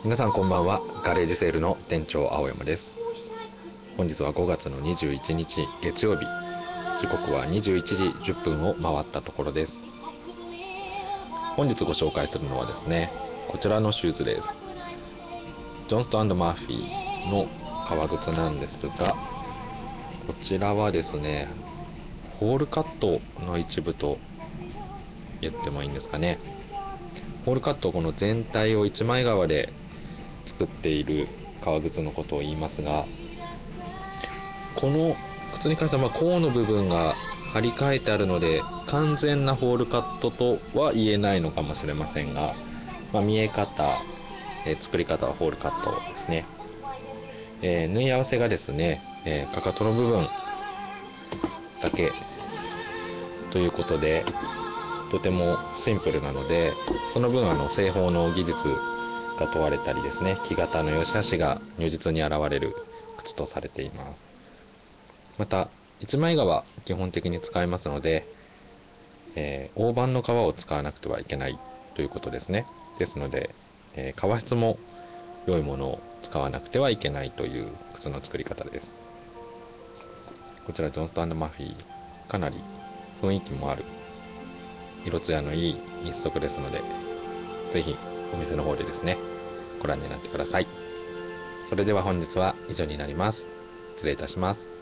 皆さんこんばんは。ガレージセールの店長青山です。本日は5月の21日月曜日、時刻は21時10分を回ったところです。本日ご紹介するのはですね、こちらのシューズです。ジョンストン&マーフィーの革靴なんですが、こちらはですね、ホールカットの一部と言ってもいいんですかね。ホールカット、この全体を一枚革で作っている革靴のことを言いますが、この靴に関しては甲の部分が張り替えてあるので完全なホールカットとは言えないのかもしれませんが、見え方、作り方はホールカットですね。縫い合わせがですね、かかとの部分だけということでとてもシンプルなので、その分製法の技術が問われたりですね、木型の良し悪しが如実に現れる靴とされています。また一枚革基本的に使えますので、大判の革を使わなくてはいけないということですね。ですので、革質も良いものを使わなくてはいけないという靴の作り方です。こちらジョンストン&マフィー、かなり雰囲気もある色艶のいい一足ですので、ぜひお店の方でですねご覧になってください。それでは本日は以上になります。失礼いたします。